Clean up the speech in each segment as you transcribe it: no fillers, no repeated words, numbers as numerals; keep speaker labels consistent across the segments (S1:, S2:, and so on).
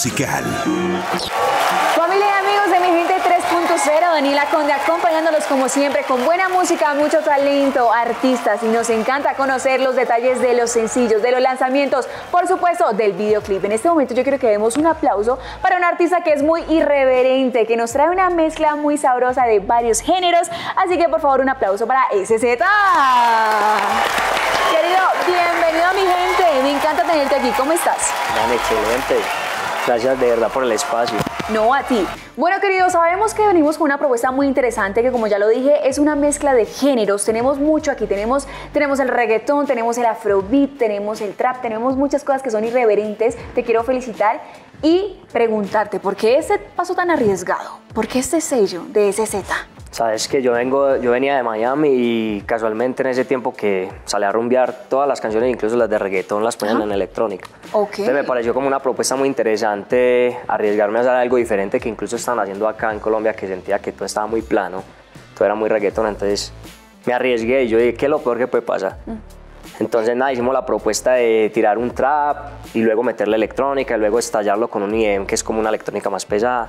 S1: musical.
S2: Familia y amigos de Mi Gente 3.0, Daniela Conde acompañándolos como siempre con buena música, mucho talento, artistas, y nos encanta conocer los detalles de los sencillos, de los lanzamientos, por supuesto del videoclip. En este momento yo quiero que demos un aplauso para un artista que es muy irreverente, que nos trae una mezcla muy sabrosa de varios géneros, así que por favor un aplauso para SZ. Querido, bienvenido a Mi Gente, me encanta tenerte aquí, ¿cómo estás?
S3: Bien, excelente. Gracias de verdad por el espacio.
S2: No, a ti. Bueno, queridos, sabemos que venimos con una propuesta muy interesante que, como ya lo dije, es una mezcla de géneros. Tenemos mucho aquí, tenemos el reggaetón, tenemos el afrobeat, tenemos el trap, tenemos muchas cosas que son irreverentes. Te quiero felicitar y preguntarte, ¿por qué ese paso tan arriesgado? ¿Por qué este sello de SZ?
S3: Sabes que yo venía de Miami y casualmente en ese tiempo que salí a rumbear todas las canciones, incluso las de reggaetón, las ponían en electrónica.
S2: Okay.
S3: Entonces me pareció como una propuesta muy interesante arriesgarme a hacer algo diferente que incluso están haciendo acá en Colombia, que sentía que todo estaba muy plano, todo era muy reggaetón, entonces me arriesgué y yo dije, ¿qué es lo peor que puede pasar? Entonces nada, hicimos la propuesta de tirar un trap y luego meterle electrónica y luego estallarlo con un IEM que es como una electrónica más pesada.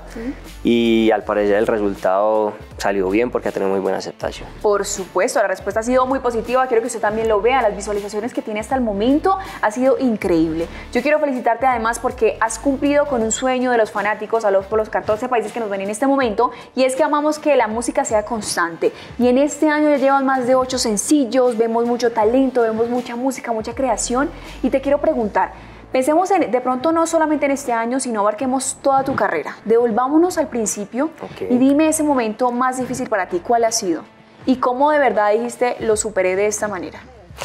S3: Y al parecer el resultado salió bien porque ha tenido muy buena aceptación.
S2: Por supuesto, la respuesta ha sido muy positiva, quiero que usted también lo vea, las visualizaciones que tiene hasta el momento ha sido increíble. Yo quiero felicitarte además porque has cumplido con un sueño de los fanáticos por los 14 países que nos ven en este momento, y es que amamos que la música sea constante. Y en este año ya llevan más de 8 sencillos, vemos mucho talento, vemos mucha música, mucha creación, y te quiero preguntar, pensemos de pronto no solamente en este año, sino abarquemos toda tu carrera. Devolvámonos al principio y dime ese momento más difícil para ti, ¿cuál ha sido? Y cómo de verdad dijiste, lo superé de esta manera.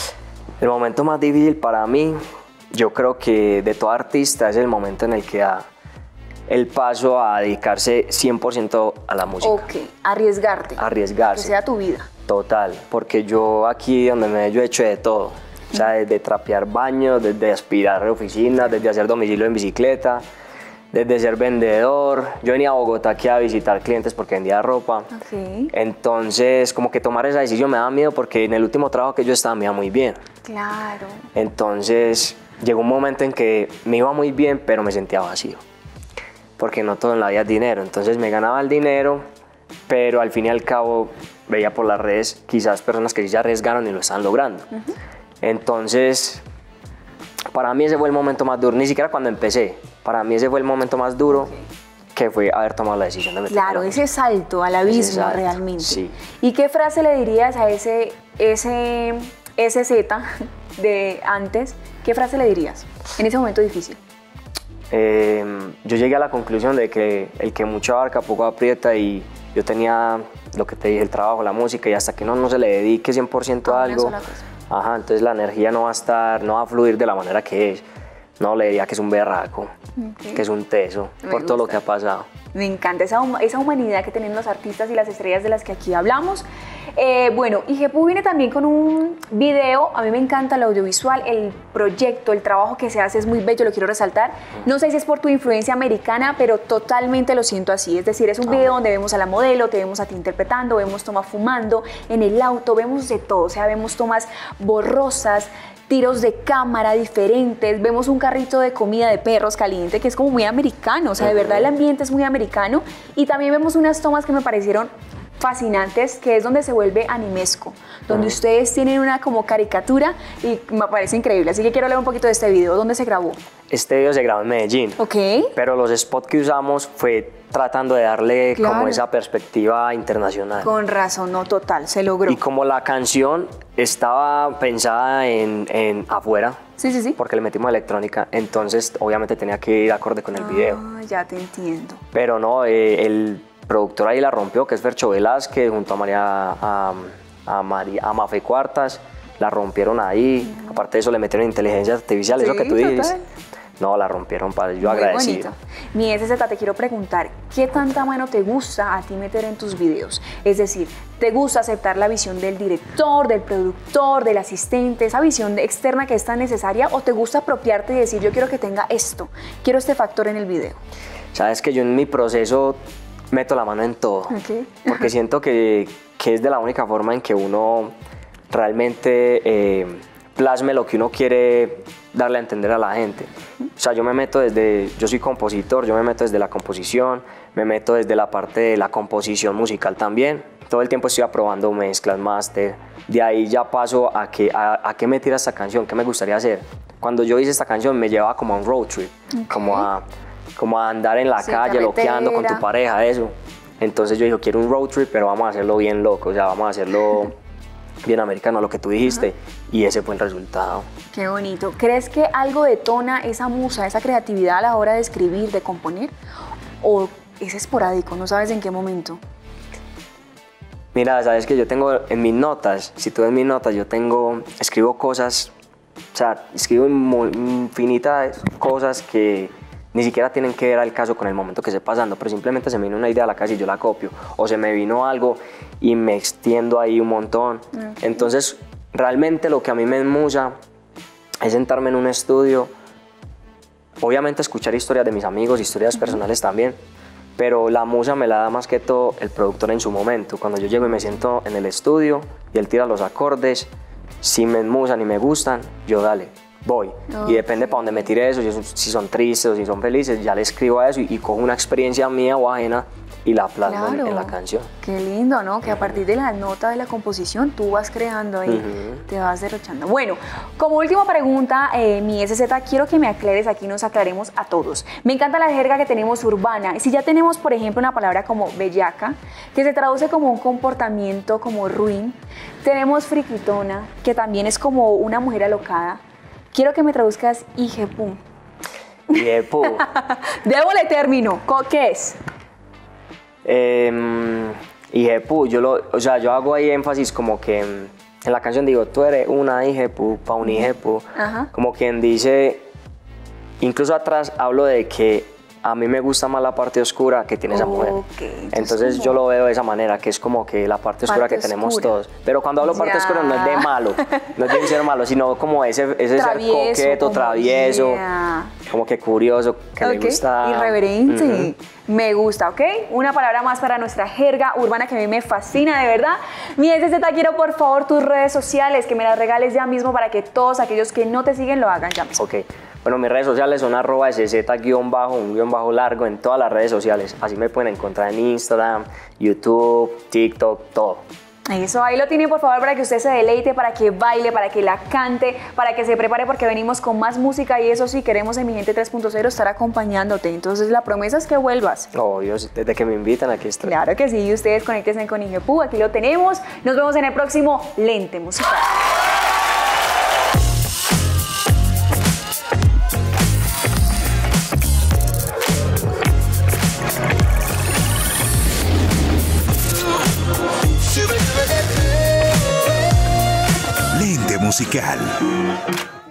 S3: El momento más difícil para mí, yo creo que de todo artista, es el momento en el que da el paso a dedicarse 100% a la música.
S2: Ok, arriesgarte.
S3: Arriesgarse.
S2: Que sea tu vida.
S3: Total, porque yo aquí donde yo he hecho de todo. O sea, desde trapear baños, desde aspirar oficinas, desde hacer domicilio en bicicleta, desde ser vendedor. Yo venía a Bogotá aquí a visitar clientes porque vendía ropa.
S2: Okay.
S3: Entonces, como que tomar esa decisión me daba miedo porque en el último trabajo que yo estaba me iba muy bien.
S2: Claro.
S3: Entonces, llegó un momento en que me iba muy bien, pero me sentía vacío. Porque no todo en la vida es dinero. Entonces, me ganaba el dinero, pero al fin y al cabo veía por las redes quizás personas que sí se arriesgaron y lo están logrando. Entonces, para mí ese fue el momento más duro, ni siquiera cuando empecé, para mí ese fue el momento más duro que fue haber tomado la decisión de meterme.
S2: Claro, ese salto al abismo realmente.
S3: Sí.
S2: ¿Y qué frase le dirías a ese Z de antes? ¿Qué frase le dirías en ese momento difícil?
S3: Yo llegué a la conclusión de que el que mucho abarca poco aprieta, y yo tenía lo que te dije, el trabajo, la música, y hasta que no se le dedique 100% a algo, entonces la energía no va a fluir de la manera que es. No, le diría que es un berraco, que es un teso, por todo lo que ha pasado.
S2: Me encanta esa humanidad que tienen los artistas y las estrellas de las que aquí hablamos. Bueno, y Gepu viene también con un video. A mí me encanta el audiovisual, el proyecto, el trabajo que se hace es muy bello, lo quiero resaltar. No sé si es por tu influencia americana, pero totalmente lo siento así. Es decir, es un video donde vemos a la modelo, te vemos a ti interpretando, vemos tomas fumando en el auto, vemos de todo, o sea, vemos tomas borrosas, tiros de cámara diferentes, vemos un carrito de comida de perros caliente que es como muy americano, o sea, de verdad el ambiente es muy americano, y también vemos unas tomas que me parecieron fascinantes, que es donde se vuelve animesco, donde ustedes tienen una como caricatura y me parece increíble, así que quiero hablar un poquito de este video. ¿Dónde se grabó?
S3: Este video se grabó en Medellín, pero los spots que usamos fue tratando de darle como esa perspectiva internacional.
S2: Con razón, no, total, se logró.
S3: Y como la canción estaba pensada en afuera, porque le metimos electrónica, entonces obviamente tenía que ir acorde con el video.
S2: Ya te entiendo.
S3: Pero no, el productor ahí la rompió, que es Fercho Velázquez, junto a Mafe Cuartas, la rompieron ahí. Aparte de eso le metieron inteligencia artificial, eso que tú dices. No, la rompieron, padre, yo agradecido.
S2: Mi SZ, te quiero preguntar, ¿qué tanta mano te gusta a ti meter en tus videos? Es decir, ¿te gusta aceptar la visión del director, del productor, del asistente, esa visión externa que es tan necesaria, o te gusta apropiarte y decir, yo quiero que tenga esto, quiero este factor en el video?
S3: Sabes que yo en mi proceso meto la mano en todo, porque siento que es de la única forma en que uno realmente plasme lo que uno quiere darle a entender a la gente. O sea, yo soy compositor, yo me meto desde la composición, me meto desde la parte de la composición musical también. Todo el tiempo estoy aprobando mezclas, máster. De ahí ya paso a qué me tira esta canción, qué me gustaría hacer. Cuando yo hice esta canción me llevaba como a un road trip, como a andar en la calle, loqueando con tu pareja, eso. Entonces yo dije, quiero un road trip, pero vamos a hacerlo bien loco, o sea, vamos a hacerlo bien americano, lo que tú dijiste, y ese fue el resultado.
S2: Qué bonito. ¿Crees que algo detona esa musa, esa creatividad a la hora de escribir, de componer? ¿O es esporádico, no sabes en qué momento?
S3: Mira, sabes que yo tengo en mis notas, si tú ves mis notas, escribo cosas, o sea, escribo infinitas cosas que ni siquiera tienen que ver al caso con el momento que esté pasando, pero simplemente se me vino una idea a la cabeza y yo la copio, o se me vino algo y me extiendo ahí un montón. Entonces, realmente lo que a mí me musa es sentarme en un estudio, obviamente escuchar historias de mis amigos, historias personales también, pero la musa me la da más que todo el productor en su momento. Cuando yo llego y me siento en el estudio y él tira los acordes, si me musan y me gustan, yo dale, voy. Y depende para dónde me tire eso, si son tristes o si son felices, ya le escribo a eso y cojo una experiencia mía o ajena y la plasmo en la canción.
S2: Qué lindo, ¿no? Que a partir de la nota de la composición tú vas creando ahí, te vas derrochando. Bueno, como última pregunta, mi SZ, quiero que me aclares, aquí nos aclaremos a todos. Me encanta la jerga que tenemos urbana. Si ya tenemos, por ejemplo, una palabra como bellaca, que se traduce como un comportamiento como ruin, tenemos friquitona, que también es como una mujer alocada. Quiero que me traduzcas hijepu.
S3: Hijepu.
S2: Démosle término, ¿qué es?
S3: Hijepu, yo hago ahí énfasis como que en la canción digo, tú eres una hijepu, pa' un hijepu, como quien dice, incluso atrás hablo de que a mí me gusta más la parte oscura que tiene esa mujer. Entonces yo lo veo de esa manera, que es como que la parte oscura que tenemos todos. Pero cuando hablo parte oscura no es de malo, no es de ser malo, sino como ese ser coqueto, travieso, como que curioso, que le gusta.
S2: Irreverente. Me gusta, ¿ok? Una palabra más para nuestra jerga urbana que a mí me fascina, de verdad. Mi SZ, quiero por favor tus redes sociales, que me las regales ya mismo para que todos aquellos que no te siguen lo hagan ya mismo.
S3: Ok. Bueno, mis redes sociales son @SZ_, en todas las redes sociales. Así me pueden encontrar en Instagram, YouTube, TikTok, todo.
S2: Eso, ahí lo tiene por favor para que usted se deleite, para que baile, para que la cante, para que se prepare porque venimos con más música y eso sí, queremos en Mi Gente 3.0 estar acompañándote. Entonces la promesa es que vuelvas.
S3: Obvio, desde que me invitan aquí estoy.
S2: Claro que sí, ustedes conéctense con Hijepu, aquí lo tenemos. Nos vemos en el próximo Lente Musical.
S1: Lente Musical.